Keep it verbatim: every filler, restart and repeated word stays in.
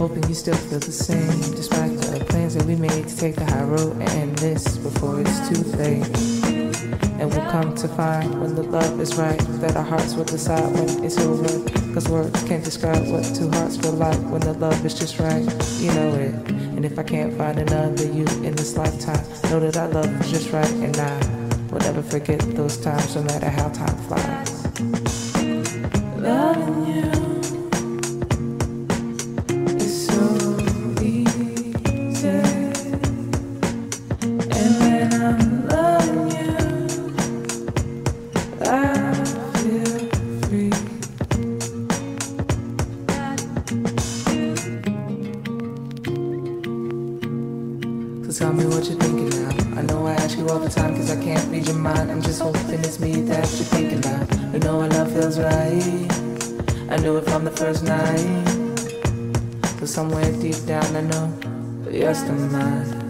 hoping you still feel the same, despite the plans that we made to take the high road and end this before it's too late. And we'll come to find when the love is right, that our hearts will decide when it's over. Cause words can't describe what two hearts feel like when the love is just right. You know it. And if I can't find another you in this lifetime, know that our love was just right, and I will never forget those times, no matter how time flies. Loving you is so easy, and when I'm loving you, I feel free. So tell me what you're thinking now. I know I ask you all the time cause I can't read your mind. I'm just hoping it's me that you're thinking about. You know our love feels right. I knew it from the first night. So somewhere deep down I know that you're still mine.